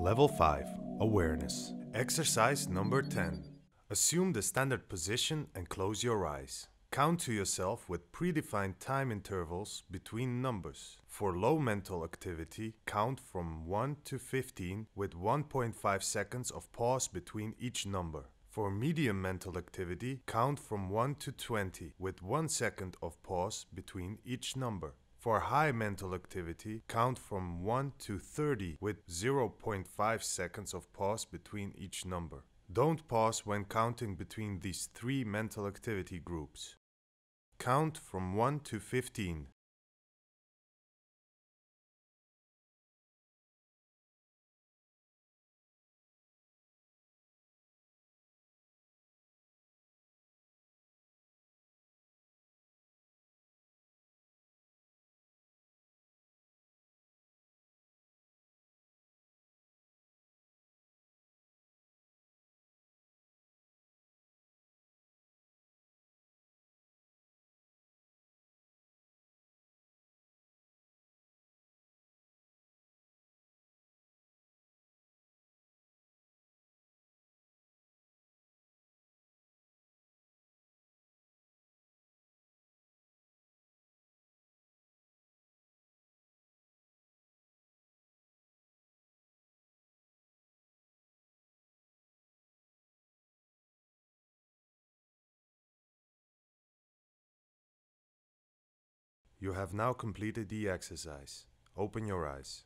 Level 5. Awareness. Exercise number 10. Assume the standard position and close your eyes. Count to yourself with predefined time intervals between numbers. For low mental activity, count from 1 to 15 with 1.5 seconds of pause between each number. For medium mental activity, count from 1 to 20 with 1 second of pause between each number. For high mental activity, count from 1 to 30 with 0.5 seconds of pause between each number. Don't pause when counting between these three mental activity groups. Count from 1 to 15. You have now completed the exercise. Open your eyes.